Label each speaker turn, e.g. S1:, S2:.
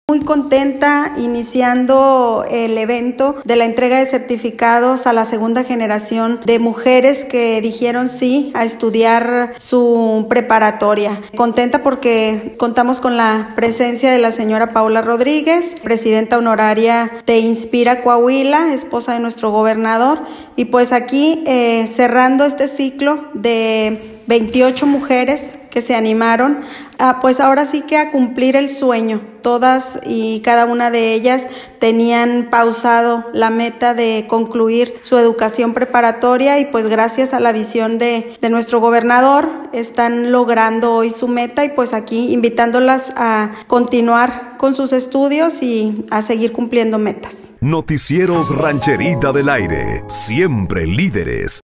S1: Muy contenta iniciando el evento de la entrega de certificados a la segunda generación de mujeres que dijeron sí a estudiar su preparatoria. Contenta porque contamos con la presencia de la señora Paula Rodríguez, presidenta honoraria de Inspira Coahuila, esposa de nuestro gobernador, y pues aquí cerrando este ciclo de 28 mujeres que se animaron pues ahora sí que a cumplir el sueño. Todas y cada una de ellas tenían pausado la meta de concluir su educación preparatoria y pues gracias a la visión de nuestro gobernador están logrando hoy su meta y pues aquí invitándolas a continuar con sus estudios y a seguir cumpliendo metas.
S2: Noticieros Rancherita del Aire, siempre líderes.